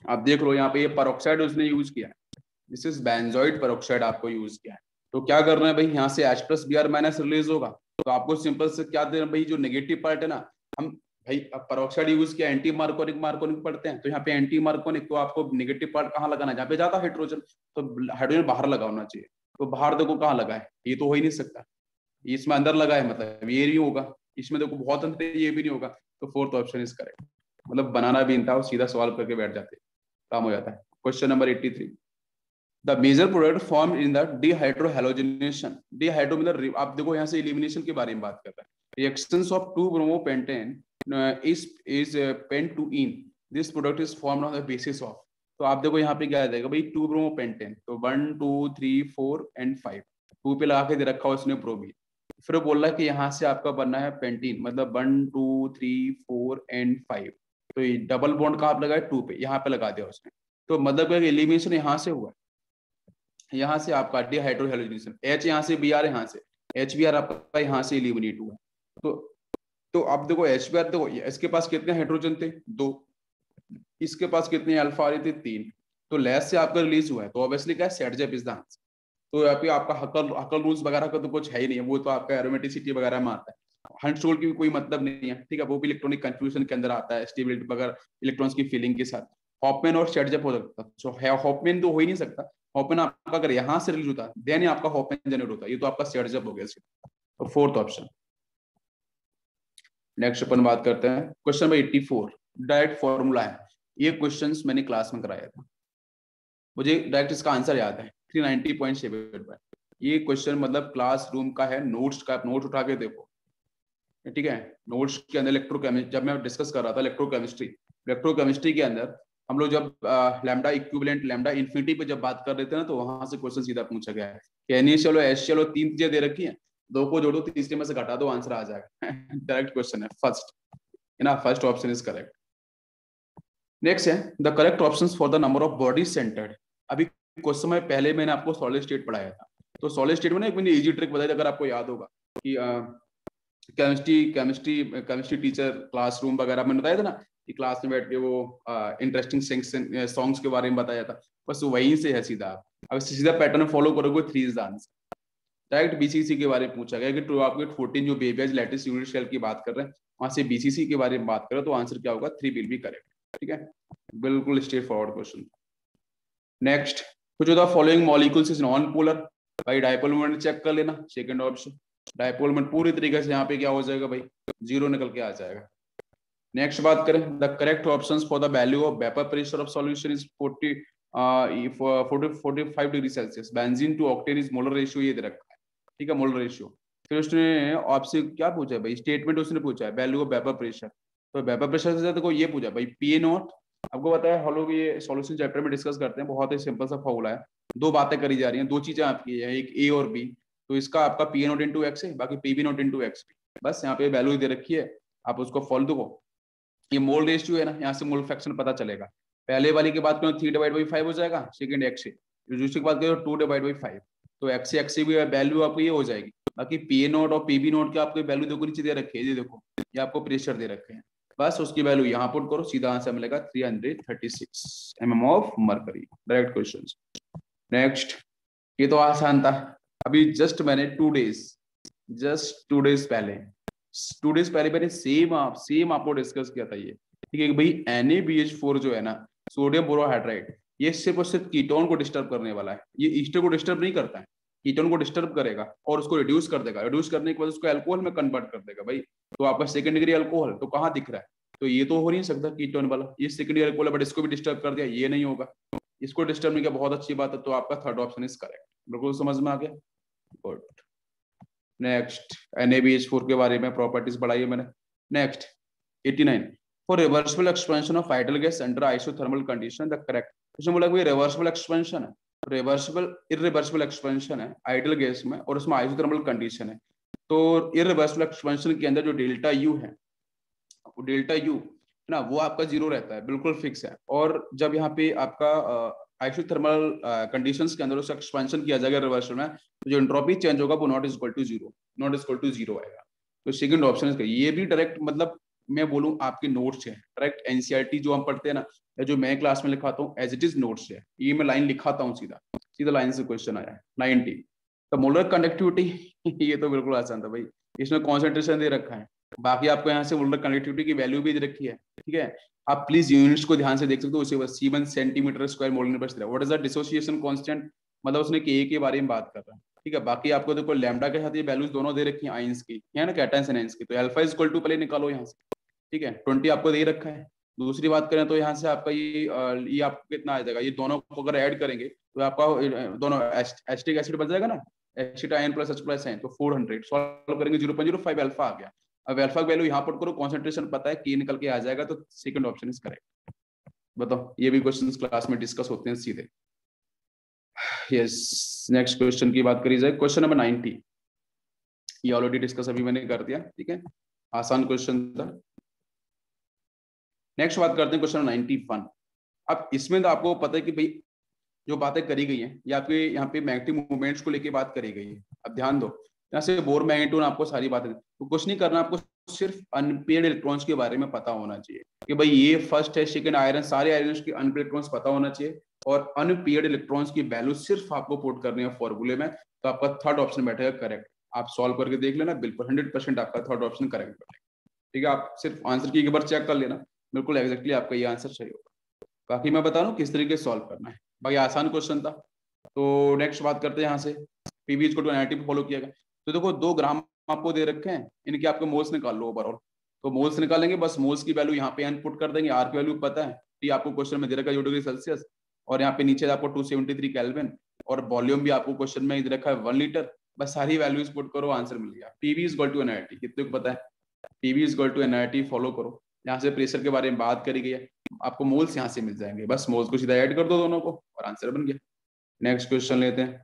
आप देख लो यहाँ पे ये पेरोक्साइड उसने यूज किया है, दिस इज बेंजोइड पेरोक्साइड आपको यूज किया है। तो क्या करना है भाई, यहाँ से H plus B R minus release होगा, तो आपको सिंपल से क्या देना भाई, जो नेगेटिव पार्ट है ना, हम भाई पेरोक्साइड यूज किया, एंटी मार्कोनिक मार्कोनिक पढ़ते हैं, तो यहाँ पे एंटी मार्कोनिक, तो आपको नेगेटिव पार्ट कहाँ लगाना है, जहाँ पे ज्यादा हाइड्रोजन, तो हाइड्रोजन बाहर लगा होना चाहिए। तो बाहर देखो कहाँ लगा है, ये तो हो ही नहीं सकता, इसमें अंदर लगा है, मतलब ये नहीं होगा, इसमें देखो बहुत अंतर है, ये भी नहीं होगा। तो फोर्थ ऑप्शन इज करेक्ट, मतलब बनाना भी था, सीधा सवाल करके बैठ जाते, काम हो जाता है। Question number eighty three, the major product form in the dehydrohalogenation, dehydro मतलब आप देखो यहाँ से एलिमिनेशन के बारे में बात कर रहा है, reactions of two bromopentane is is pent two ene, this product is formed on the basis of. तो आप देखो यहाँ पे क्या आ जाएगा भाई, टू ब्रोमोपेंटेन, तो one two three four and five, two पे लगा के दे रखा हो उसने ब्रोमीन, फिर वो बोल रहा है कि यहाँ से आपका बनना है पेंटीन, मतलब one two three four and five, तो ये डबल बॉन्ड कहाँ पे लगा है, टू पे, यहाँ पे लगा दिया उसने, तो मतलब एलिमिनेशन यहाँ से हुआ, यहाँ से आपका डिहाइड्रोहैलोजिनेशन, H यहाँ से, बी आर यहाँ से, एच बी आर आपका यहाँ से एलिमिनेट हुआ। तो तो आप देखो एच बी आर, देखो इसके पास कितने हाइड्रोजन थे, दो, इसके पास कितने अल्फा आ रही थी, तीन, तो लेस से आपका रिलीज हुआ है, तो ऑब्वियसली क्या है, Saytzeff is the answer. तो यहाँ पे आपका हकल हकल रूल्स वगैरह का तो कुछ है ही नहीं है, वो तो आपका एरोमेटिसिटी वगैरह में आता है, हंट्सोल की भी कोई मतलब नहीं है, ठीक है, वो भी इलेक्ट्रॉनिक कंफ्यूजन के अंदर आता है, स्टेबिलिटी वगैरह इलेक्ट्रॉन्स की फीलिंग के साथ। हॉपमैन और शेडजेप हो सकता है, सो हॉपमैन तो हो ही नहीं सकता, हॉपमैन आपका अगर यहाँ से रिलीज होता देन ही आपका हॉपमैन जनरेट होता, ये तो आपका शेडजेप हो गया। तो फोर्थ ऑप्शन। नेक्स्ट अपन बात करते हैं question number eighty four, direct formula है, ये क्वेश्चंस मैंने क्लास में कराया था, मुझे डायरेक्ट इसका आंसर याद है, थ्री नाइंटी पॉइंट सेवन। ये क्वेश्चन मतलब क्लासरूम का है, नोट्स का, नोट्स उठा के देखो, ठीक है, नोट्स के अंदर इलेक्ट्रोकेमिस्ट्री, जब मैं डिस्कस कर रहा था इलेक्ट्रोकेमिस्ट्री, इलेक्ट्रोकेमिस्ट्री के अंदर हम लोग जब लैम्डा इक्विवेलेंट, लैम्डा इन्फिनिटी पे जब बात कर रहे थे ना, तो वहां से क्वेश्चन सीधा पूछा गया है कि एनएसीएल और एचसीएल और तीन चीजें दे रखी हैं, दो को जोड़ो, तीसरे में से घटा दो, आंसर आ जाएगा। डायरेक्ट क्वेश्चन है, फर्स्ट ना, first option is correct. Next है the correct options for the number of body centred. अभी कुछ समय पहले मैंने आपको सॉलिड स्टेट पढ़ाया था, तो सॉलिड स्टेट में ना एक मैंने इजी ट्रिक बताई, अगर आपको याद होगा कि chemistry chemistry chemistry teacher classroom वगैरह मैंने बताया था ना, कि क्लास में बैठ के वो इंटरेस्टिंग सॉन्ग्स के बारे में बताया था, बस वहीं से है सीधा, अगर सीधा पैटर्न फॉलो करोगे three is the answer. Direct BCC के बारे में पूछा गया कि टू आपके फोर्टीन जो बेबियज लैटिस यूनिट सेल की बात कर रहे हैं, वहां से बीसीसी के बारे में बात करें, तो आंसर क्या होगा, थ्री विल बी करेक्ट, ठीक है, बिल्कुल स्ट्रेट फॉरवर्ड क्वेश्चन। नेक्स्ट, कुछ the following molecules is non polar, भाई डायपोल मोमेंट चेक कर लेना, सेकंड ऑप्शन, डायपोल मोमेंट पूरी तरीके से यहाँ पे क्या हो जाएगा भाई, जीरो निकल के आ जाएगा। नेक्स्ट बात करें, the correct options for the value of vapour pressure of solution is forty forty five degree Celsius, benzene to octane is molar ratio, ये दे रखा है, ठीक है, मोलर रेशियो। फिर उसने आपसे क्या पूछा है भाई, स्टेटमेंट उसने पूछा है वैल्यू ऑफ वेपर प्रेशर, तो वेपर प्रेशर से देखो ये पूछा भाई पी ए नॉट, आपको बताया हम लोग ये सॉल्यूशन चैप्टर में डिस्कस करते हैं, बहुत ही सिंपल सा फॉर्मूला है, दो बातें करी जा रही हैं, दो चीजें आपकी है, एक ए और बी, तो इसका आपका P A naught into X है, बाकी P B naught into X, बस यहाँ पे वैल्यू दे रखी है, आप उसको फॉलो दो। ये मोल रेशियो है ना, यहाँ से मोल फ्रैक्शन पता चलेगा, पहले वाली की बात करें थ्री डिवाइड बाई फाइव हो जाएगा, सेकंड एक्स से, दूसरी की बात करें टू डिवाइड बाई फाइव, तो एक्स से एक्स से भी वैल्यू आपको ये हो जाएगी, बाकी पी ए नोट और पी बी नोट की आपको वैल्यू देखो नीचे दे रखे है, देखो ये आपको प्रेशर दे रखे हैं, बस उसकी वैल्यू यहाँ पुट करो, सीधा आंसर मिलेगा three hundred thirty six M M of mercury, direct question. Next, ये तो आसान था, अभी जस्ट मैंने two days just two days पहले टू डेज पहले मैंने सेम आप सेम आपको डिस्कस किया था ये, ठीक है भाई, N A B H four जो है ना, सोडियम बोरोहाइड्राइड, ये सिर्फ और सिर्फ कीटोन को डिस्टर्ब करने वाला है, ये ईस्टर को डिस्टर्ब नहीं करता है, कीटोन को डिस्टर्ब करेगा और उसको रिड्यूस कर देगा, रिड्यूस करने के बाद उसको अल्कोहल में कन्वर्ट कर देगा भाई, तो आपका सेकंड डिग्री अल्कोहल तो कहाँ दिख रहा है, तो ये तो हो नहीं सकता कीटोन वाला, ये सेकंड डिग्री अल्कोहल है, बट इसको भी डिस्टर्ब कर दिया, ये नहीं होगा, इसको डिस्टर्ब नहीं किया, बहुत अच्छी बात है, तो आपका थर्ड ऑप्शन इज करेक्ट, बिल्कुल समझ में आ गया, good. Next, N A B H four के बारे में प्रॉपर्टीज बढ़ाई है मैंने। Next, eighty nine, for reversible expansion of ideal gas under isothermal condition the correct, उसने बोला कोई रिवर्सिबल एक्सपेंशन है, रिवर्सिबल इरिवर्सिबल एक्सपेंशन है आइडियल गैस में और उसमें आइसोथर्मल कंडीशन है, तो इरिवर्सिबल एक्सपेंशन के अंदर जो डेल्टा यू है, डेल्टा यू है ना, वो आपका जीरो रहता है, बिल्कुल फिक्स है, और जब यहाँ पे आपका आइसोथर्मल कंडीशंस के अंदर उसका एक्सपेंशन किया जाएगा रिवर्सल में, तो जो एंट्रोपी चेंज होगा वो not is equal to zero, not is equal to zero आएगा, तो सेकंड ऑप्शन है, ये भी डायरेक्ट मतलब मैं बोलूँ आपके नोट्स है, करेक्ट, एनसीईआरटी जो हम पढ़ते हैं ना, या जो मैं क्लास में लिखाता हूँ एज इट इज नोट्स है, ये मैं लाइन लिखाता हूँ सीधा सीधा लाइन से क्वेश्चन आया है नाइनटी। तो मोलर कंडक्टिविटी ये तो बिल्कुल आसान था भाई, इसमें कॉन्सेंट्रेशन दे रखा है, बाकी आपको यहाँ से मोलर कंडक्टिविटी की वैल्यू भी दे रखी है, ठीक है। आप प्लीज यूनिट्स को ध्यान से देख सकते हो, उसे सीवन सेंटीमीटर स्क्वायर मोलर पर what is the dissociation constant, मतलब उसने के के बारे में बात कर रहा है, ठीक है। बाकी आपको देखो लैम्डा के साथ ये वैल्यूज दोनों दे रखी हैं आयंस की, है ना, कैटायंस एंड आयंस की, तो अल्फा इज इक्वल टू पहले निकालो यहाँ से, ठीक है, ट्वेंटी आपको दे रखा है। दूसरी बात करें तो यहाँ से आपका ये ये आपको कितना आ जाएगा, ये दोनों को अगर ऐड करेंगे तो आपका दोनों एसिटिक एसिड बन जाएगा ना, acid ion plus H plus है, तो फोर हंड्रेड सॉल्व करेंगे zero point zero five alpha आ गया। अब अल्फा की वैल्यू यहाँ पुट करो, कॉन्सेंट्रेशन पता है के निकल के आ जाएगा, तो सेकंड ऑप्शन इज करेक्ट। बताओ, ये भी क्वेश्चंस क्लास में डिस्कस होते हैं सीधे। यस, नेक्स्ट क्वेश्चन की बात करी जाए, क्वेश्चन नंबर नाइनटी, ये ऑलरेडी डिस्कस अभी मैंने कर दिया, ठीक है, आसान क्वेश्चन था। नेक्स्ट बात करते हैं क्वेश्चन नाइनटी वन। अब इसमें तो आपको पता है कि भाई जो बातें करी गई हैं ये आपके यहाँ पे मैग्नेटिक मूवमेंट्स को लेके बात करी गई है। अब ध्यान दो, यहाँ से बोर मैग्नेट्यूड आपको सारी बातें, तो कुछ नहीं करना, आपको सिर्फ अनपेयर्ड इलेक्ट्रॉन्स के बारे में पता होना चाहिए कि भाई ये फर्स्ट है, सेकंड आयरन, सारे आयरन के अनपेयर्ड इलेक्ट्रॉन्स पता होना चाहिए, और अनपेयर्ड इलेक्ट्रॉन्स की वैल्यू सिर्फ आपको पुट करनी है फॉर्मूले में, तो आपका थर्ड ऑप्शन बैठेगा करेक्ट। आप सॉल्व करके देख लेना, बिल्कुल हंड्रेड परसेंट आपका थर्ड ऑप्शन करेक्ट बैठेगा, ठीक है। आप सिर्फ आंसर की एक बार चेक कर लेना, बिल्कुल एग्जैक्टली आपका ये आंसर सही होगा। बाकी मैं बता रहा हूँ किस तरीके से सॉल्व करना है, भाई आसान क्वेश्चन था। तो नेक्स्ट बात करते हैं यहाँ से, पीवी इसको टू एनआईटी फॉलो किया गया। तो देखो दो ग्राम आपको दे रखे हैं, इनके आपके मोल्स निकाल लो ओवरऑल, तो मोल्स निकालेंगे, बस मोल्स की वैल्यू यहाँ पे इनपुट कर देंगे, आर की वैल्यू पता है, टी आपको क्वेश्चन में दे रखा है डिग्री सेल्सियस, और यहाँ पे नीचे आपको टू सेवेंटी थ्री केल्विन, और वॉल्यूम भी आपको क्वेश्चन में दे रखा है वन लीटर, बस सारी वैल्यूज पुट करो, आंसर मिल गया। PV is equal to nRT, कितने को पता है, PV is equal to nRT follow करो। यहाँ से प्रेशर के बारे में बात करी गई है, आपको मोल्स यहाँ से मिल जाएंगे, बस मोल्स को सीधा ऐड कर दो दोनों को और आंसर बन गया। नेक्स्ट क्वेश्चन लेते हैं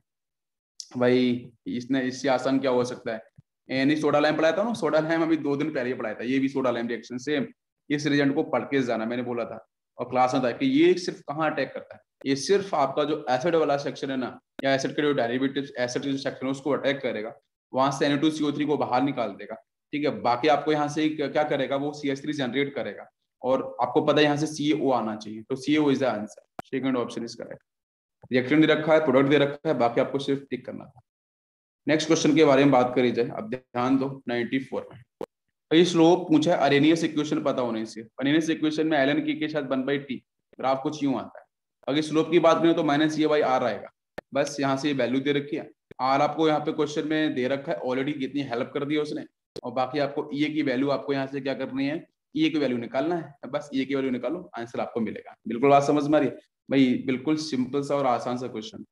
भाई, इसने इससे आसान क्या हो सकता है, यानी सोडा लैम्प पढ़ाया था ना, सोडा लैम्प अभी दो दिन पहले ही पढ़ाया था, ये भी सोडा लैम्प रिएक्शन से, इस रिजल्ट को पढ़ के जाना, मैंने बोला था और क्लास में था कि ये सिर्फ कहाँ अटैक करता है, ये सिर्फ आपका जो एसिड वाला सेक्शन है ना, या एसिड के जो डेरिवेटिव्स एसिड के जो सेक्शन है उसको अटैक करेगा, वहां से N A two C O three को बाहर निकाल देगा, ठीक है। बाकी आपको यहाँ से क्या करेगा, वो सी एच थ्री जनरेट करेगा, और आपको पता है यहाँ से सी ए ओ आना चाहिए, तो C A O is the answer, second option is correct. Reaction दे रखा है, प्रोडक्ट दे रखा है, बाकी आपको सिर्फ टिक करना था। नेक्स्ट क्वेश्चन के बारे में बात करी जाए, अब ध्यान दो नाइनटी फोर में, ये स्लोप पूछा है, अरेनियस इक्वेशन पता होने से, अरेनियस इक्वेशन में एलन की के साथ वन बाई टी, ग्राफ कुछ यूं आता है। अगर स्लोप की बात करें तो माइनस ये बाई आर आएगा, बस यहाँ से वैल्यू दे रखी है, आर आपको यहाँ पे क्वेश्चन में दे रखा है ऑलरेडी, कितनी हेल्प कर दी है उसने, और बाकी आपको ई की वैल्यू आपको यहाँ से क्या करनी है, ई की वैल्यू निकालना है, बस ई की वैल्यू निकालो, आंसर आपको मिलेगा। बिल्कुल बात समझ में आ रही है भाई, बिल्कुल सिंपल सा और आसान सा क्वेश्चन।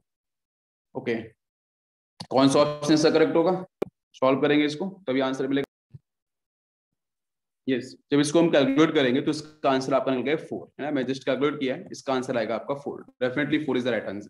ओके, कौन सा ऑप्शन सा करेक्ट होगा, सॉल्व करेंगे इसको तभी आंसर मिलेगा। Yes yes. जब इसको हम कैलकुलेट करेंगे तो इसका आंसर आपका निकल गया फोर, है ना, मैं जस्ट कैलकुलेट किया है, इसका आंसर आएगा आपका four, definitely four is the right answer.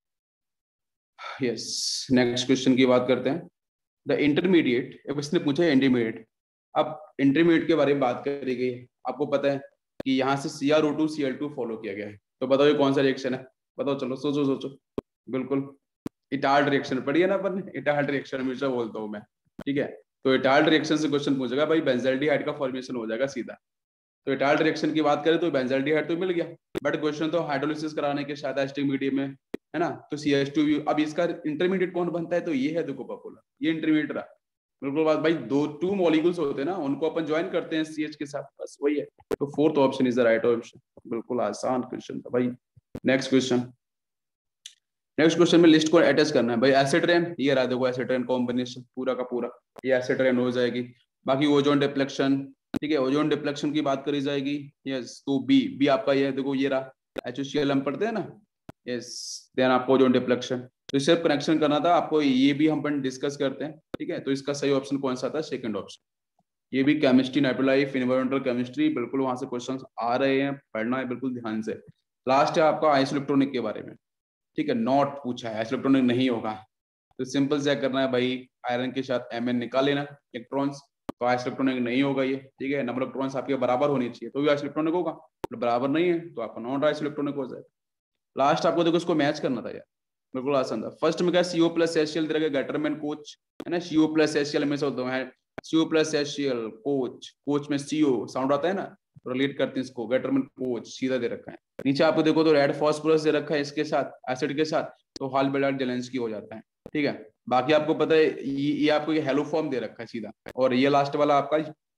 Yes, next question की बात करते हैं, द इंटरमीडिएट, अब इसने पूछा है इंटरमीडिएट, अब इंटरमीडिएट के बारे में बात करी गई है, आपको पता है कि यहाँ से C R O two C L two follow किया गया है, तो बताओ ये कौन सा रिएक्शन है, बताओ, चलो सोचो सोचो, बिल्कुल इटाल्ट रिएक्शन पढ़ी है ना अपन, इटाल्ट रिएक्शन हमेशा बोलता हूँ मैं, ठीक है। तो इटाल्ट रिएक्शन से क्वेश्चन पूछेगा भाई, बेंजल्डिहाइड का फॉर्मेशन हो जाएगा सीधा, तो इटाल्ट रिएक्शन की बात करें तो बेंजल्डिहाइड तो मिल गया, बट क्वेश्चन तो हाइड्रोलिसिस कराने के साथ एसिटिक मीडियम में, है ना, तो सी एच टू, अब इसका इंटरमीडिएट कौन बनता है, तो ये है देखो पॉपुलर, ये इंटरमीडिएट रहा, बिल्कुल बात भाई, दो टू मॉलिक्यूल्स होते हैं ना, उनको अपन ज्वाइन करते हैं सी एच के साथ, बस वही है, तो fourth option is the right option, बिल्कुल आसान क्वेश्चन था भाई। नेक्स्ट क्वेश्चन, नेक्स्ट क्वेश्चन में लिस्ट को अटैच करना है भाई, एसिट्रेन, ये रहा देखो एसिट्रेन कॉम्बिनेशन पूरा का पूरा, ये एसिट्रेन हो जाएगी। बाकी ओजोन डिफ्लेक्शन, ठीक है, ओजोन डिफ्लेक्शन की बात करी जाएगी, यस, तो बी बी आपका ये देखो, ये रहा एच ओ सी एल हम पढ़ते हैं ना, यस, देन आपको ओजोन डिफ्लेक्शन, तो सिर्फ कनेक्शन करना था आपको, ये भी हम अपन डिस्कस करते हैं, ठीक है। तो इसका सही ऑप्शन कौन सा था, सेकंड ऑप्शन, ये भी केमिस्ट्री, नेटोलाइफ, एनवायरमेंटल केमिस्ट्री, बिल्कुल वहां से क्वेश्चंस आ रहे हैं, पढ़ना है बिल्कुल ध्यान से। लास्ट है आपका आइसोइलेक्ट्रॉनिक के बारे में, ठीक है, नॉट पूछा है, आइसोइलेक्ट्रॉनिक नहीं होगा, तो सिंपल से करना है भाई, आयरन के साथ एम एन निकाल लेना इलेक्ट्रॉन्स, तो आइसोइलेक्ट्रॉनिक नहीं होगा ये, ठीक है, नंबर ऑफ इलेक्ट्रॉन्स आपके बराबर होनी चाहिए तो भी आइसोइलेक्ट्रॉनिक होगा, तो बराबर नहीं है तो आपका नॉन आइसोइलेक्ट्रॉनिक हो जाएगा। लास्ट आपको देखो इसको मैच करना था यार, बिल्कुल आसान था। फर्स्ट में क्या सीओ प्लस एचसीएल दे रखा है, गटरमैन कोच, है ना, सीओ प्लस एचसीएल हमेशा होता है CO plus H C L, coach, coach में सीओ साउंड आता है ना, रिलेट करते हैं इसको, वेटरमैन कोच सीधा दे रखा है। नीचे आपको देखो तो रेड फॉस्फोरस दे रखा है इसके साथ एसिड के साथ, तो हाल बेलाड जेलेंस्की हो जाता है, ठीक है। बाकी आपको पता है ये, ये आपको ये हेलो फॉर्म दे रखा है सीधा, और ये लास्ट वाला आपका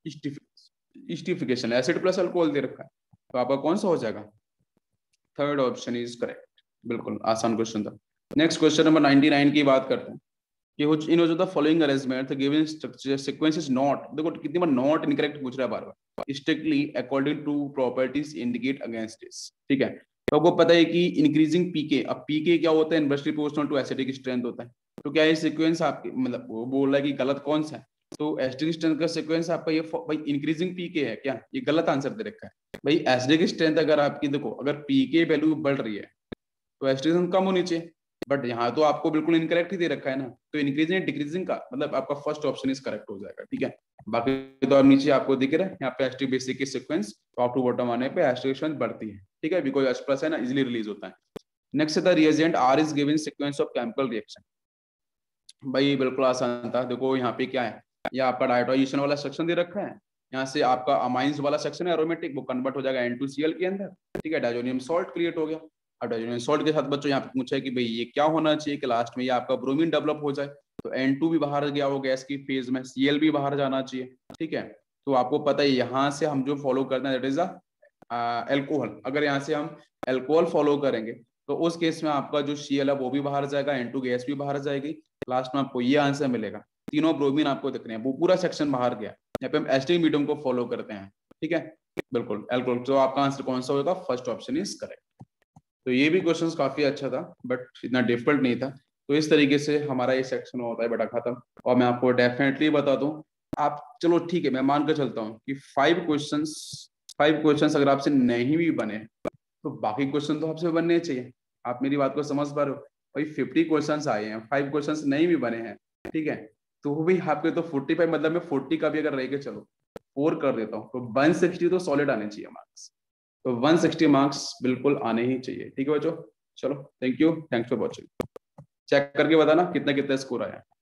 स्टिफिकेशन, एसिड प्लस अल्कोहल दे रखा है, तो आपका कौन सा हो जाएगा? Third option is correct. बिल्कुल आसान क्वेश्चन था। Next question number ninety nine की बात करते हैं कि which in which of the following arrangement the given structure sequence is not, देखो कितनी बार नॉट इनकरेक्ट पूछ रहा है बार बार, strictly according to properties indicate against this, ठीक है। तो आपको पता है कि इंक्रीजिंग पीके, अब पीके क्या होता है? Inversely proportional to acidic strength होता है। तो क्या ये सीक्वेंस आपके मतलब वो बोल रहा है कि गलत कौन सा है? तो एसिडिक स्ट्रेंथ का सीक्वेंस आपका ये भाई इंक्रीजिंग पीके है क्या? ये गलत आंसर दे रखा है भाई। एसिडिक स्ट्रेंथ अगर आपकी देखो अगर पीके वैल्यू बढ़ रही है तो एसिडिक स्ट्रेंथ कम होनी चाहिए, बट यहाँ तो आपको बिल्कुल इनकरेक्ट ही दे रखा है ना, तो इंक्रीजिंग डिक्रीजिंग का मतलब आपका फर्स्ट ऑप्शन इज करेक्ट हो जाएगा, ठीक है। बाकी तो अब नीचे आपको दिख रहा है यहाँ पे एसिटिक बेसिक की सीक्वेंस टॉप टू बॉटम आने पे एसिटिक स्ट्रेंथ बढ़ती है, ठीक है, बिकॉज H प्लस है ना इजीली रिलीज होता है। नेक्स्ट है the reagent R is given sequence of chemical reaction. भाई बिल्कुल आसान था, देखो यहाँ पे क्या है, ये आपका डाइट्राइजेशन वाला सेक्शन दे रखा है, यहाँ से आपका अमाइंस वाला सेक्शन है एरोमेटिक, वो कन्वर्ट हो जाएगा एन टू सी एल के अंदर, ठीक है, डाइजोनियम सॉल्ट क्रिएट हो गया। अब डाइजोनियम सॉल्ट के साथ बच्चों यहाँ पे पूछा है कि भाई ये क्या होना चाहिए कि लास्ट में ये आपका ब्रोमीन डेवलप हो जाए, तो एन टू भी बाहर गया हो गैस की फेज में, सी एल भी बाहर जाना चाहिए, ठीक है। तो आपको पता है यहाँ से हम जो फॉलो करते हैं दैट इज एल्कोहल, अगर यहाँ से हम एल्कोहल फॉलो करेंगे तो उस केस में आपका जो सी एल है वो भी बाहर जाएगा, एन टू गैस भी बाहर जाएगी, लास्ट में आपको ये आंसर मिलेगा। तीनों ब्रोमीन आपको दिख रहे हैं, वो पूरा सेक्शन बाहर गया, यहाँ पे हम एसिटिक मीडियम को फॉलो करते हैं, ठीक है, बिल्कुल एल्कोहल। तो आपका आंसर कौन सा होगा? First option is correct. तो ये भी क्वेश्चंस काफी अच्छा था बट इतना डिफिकल्ट नहीं था। तो इस तरीके से हमारा ये सेक्शन होता है बेटा खत्म। और मैं आपको डेफिनेटली बता दूं, आप चलो ठीक है मैं मान कर चलता हूँ कि फाइव क्वेश्चंस फाइव क्वेश्चंस अगर आपसे नहीं भी बने तो बाकी क्वेश्चन तो आपसे बनने चाहिए। आप मेरी बात को समझ पा रहे हो? भाई फिफ्टी क्वेश्चंस आए हैं, फाइव क्वेश्चंस नहीं भी बने हैं, ठीक है, तो भी आपके तो फोर्टी फाइव मतलब मैं फोर्टी का भी अगर रह के चलो फोर कर देता हूँ तो वन सिक्सटी तो सॉलिड आने चाहिए मार्क्स, तो वन सिक्सटी मार्क्स बिल्कुल आने ही चाहिए, ठीक है बच्चों। चलो thank you, thanks for watching. Check करके बताना कितना कितना स्कोर आया।